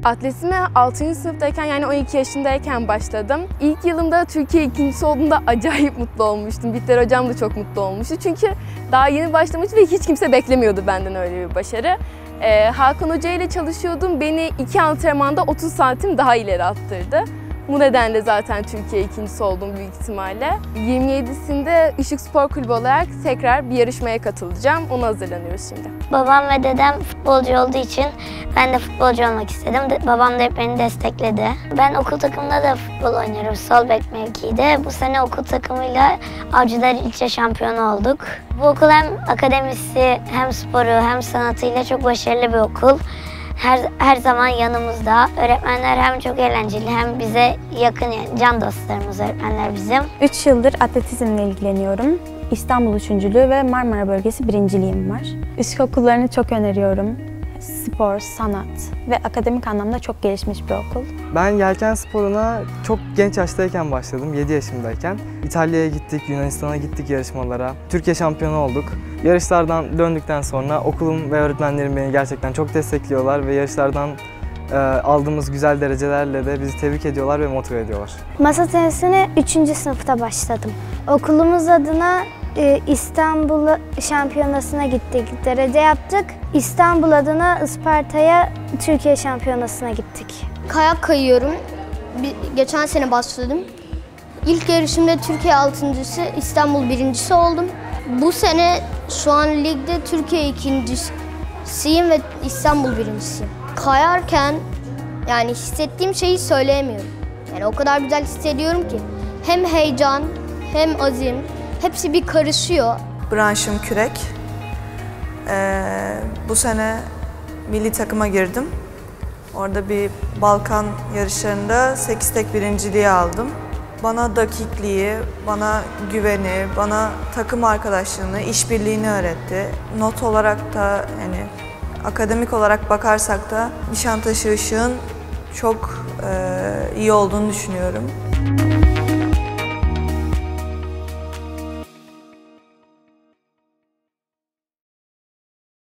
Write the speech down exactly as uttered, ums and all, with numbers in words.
Atletizme altıncı sınıftayken yani on iki yaşındayken başladım. İlk yılımda Türkiye ikincisi olduğumda acayip mutlu olmuştum. Bihter hocam da çok mutlu olmuştu. Çünkü daha yeni başlamış ve hiç kimse beklemiyordu benden öyle bir başarı. Ee, Hakan Hoca ile çalışıyordum. Beni iki antrenmanda otuz santim daha ileri attırdı. Bu nedenle zaten Türkiye ikincisi oldum büyük ihtimalle. yirmi yedisinde Işık Spor Kulübü olarak tekrar bir yarışmaya katılacağım. Ona hazırlanıyoruz şimdi. Babam ve dedem futbolcu olduğu için ben de futbolcu olmak istedim. Babam da hep beni destekledi. Ben okul takımında da futbol oynuyorum. Sol bek mevkide. Bu sene okul takımıyla Avcılar ilçe şampiyonu olduk. Bu okul hem akademisi hem sporu hem sanatıyla çok başarılı bir okul. Her, her zaman yanımızda. Öğretmenler hem çok eğlenceli hem bize yakın, yani can dostlarımız öğretmenler bizim. üç yıldır atletizmle ilgileniyorum. İstanbul üçüncülüğü ve Marmara Bölgesi birinciliğim var. Üst okullarını çok öneriyorum. Spor, sanat ve akademik anlamda çok gelişmiş bir okul. Ben yelken sporuna çok genç yaştayken başladım, yedi yaşımdayken. İtalya'ya gittik, Yunanistan'a gittik yarışmalara. Türkiye şampiyonu olduk. Yarışlardan döndükten sonra okulum ve öğretmenlerim beni gerçekten çok destekliyorlar ve yarışlardan e, aldığımız güzel derecelerle de bizi tebrik ediyorlar ve motive ediyorlar. Masa tenisine üçüncü sınıfta başladım. Okulumuz adına e, İstanbul şampiyonasına gittik, derece yaptık. İstanbul adına Isparta'ya Türkiye şampiyonasına gittik. Kayak kayıyorum. Bir, geçen sene başladım. İlk yarışımda Türkiye altıncısı, İstanbul birincisi oldum. Bu sene şu an ligde Türkiye ikincisiyim ve İstanbul birincisiyim. Kayarken yani hissettiğim şeyi söyleyemiyorum. Yani o kadar güzel hissediyorum ki hem heyecan hem azim hepsi bir karışıyor. Branşım kürek. Ee, bu sene milli takıma girdim. Orada bir Balkan yarışlarında sekiz tek birinciliği aldım. Bana dakikliği, bana güveni, bana takım arkadaşlığını, işbirliğini öğretti. Not olarak da yani akademik olarak bakarsak da Nişantaşı Işık'ın çok e, iyi olduğunu düşünüyorum.